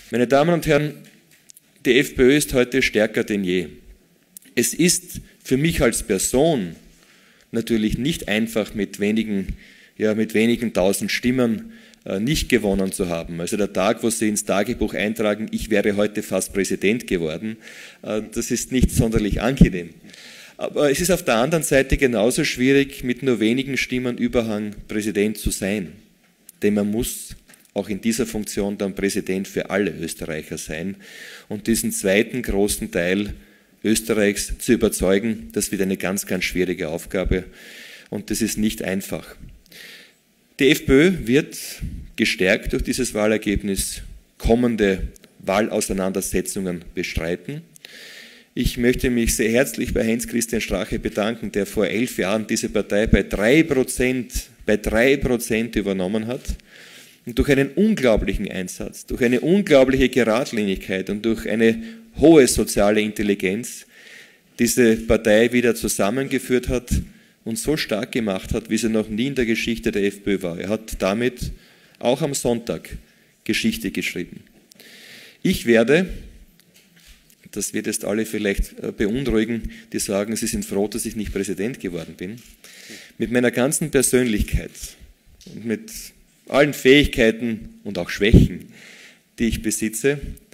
Meine Damen und Herren, die FPÖ ist heute stärker denn je. Es ist für mich als Person natürlich nicht einfach, mit wenigen tausend Stimmen nicht gewonnen zu haben. Also der Tag, wo Sie ins Tagebuch eintragen, ich wäre heute fast Präsident geworden, das ist nicht sonderlich angenehm. Aber es ist auf der anderen Seite genauso schwierig, mit nur wenigen Stimmen Überhang Präsident zu sein. Denn man muss auch in dieser Funktion dann Präsident für alle Österreicher sein. Und diesen zweiten großen Teil Österreichs zu überzeugen, das wird eine ganz, ganz schwierige Aufgabe. Und das ist nicht einfach. Die FPÖ wird gestärkt durch dieses Wahlergebnis kommende Wahlauseinandersetzungen bestreiten. Ich möchte mich sehr herzlich bei Heinz-Christian Strache bedanken, der vor 11 Jahren diese Partei bei 3% übernommen hat und durch einen unglaublichen Einsatz, durch eine unglaubliche Geradlinigkeit und durch eine hohe soziale Intelligenz diese Partei wieder zusammengeführt hat und so stark gemacht hat, wie sie noch nie in der Geschichte der FPÖ war. Er hat damit auch am Sonntag Geschichte geschrieben. Ich werde, das wird jetzt alle vielleicht beunruhigen, die sagen, sie sind froh, dass ich nicht Präsident geworden bin, mit meiner ganzen Persönlichkeit und mit allen Fähigkeiten und auch Schwächen, die ich besitze,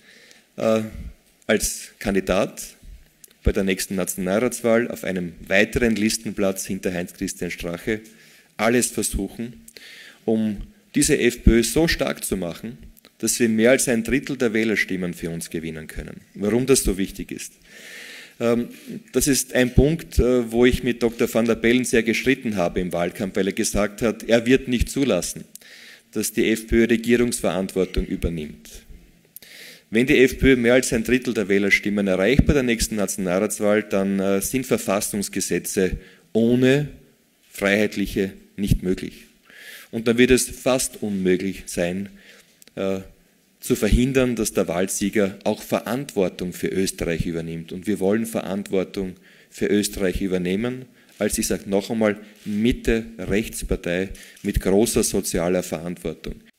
als Kandidat bei der nächsten Nationalratswahl auf einem weiteren Listenplatz hinter Heinz-Christian Strache alles versuchen, um diese FPÖ so stark zu machen, dass wir mehr als 1/3 der Wählerstimmen für uns gewinnen können. Warum das so wichtig ist? Das ist ein Punkt, wo ich mit Dr. van der Bellen sehr gestritten habe im Wahlkampf, weil er gesagt hat, er wird nicht zulassen, dass die FPÖ Regierungsverantwortung übernimmt. Wenn die FPÖ mehr als 1/3 der Wählerstimmen erreicht bei der nächsten Nationalratswahl, dann sind Verfassungsgesetze ohne Freiheitliche nicht möglich. Und dann wird es fast unmöglich sein, zu verhindern, dass der Wahlsieger auch Verantwortung für Österreich übernimmt. Und wir wollen Verantwortung für Österreich übernehmen, als, ich sage noch einmal, Mitte-Rechtspartei mit großer sozialer Verantwortung.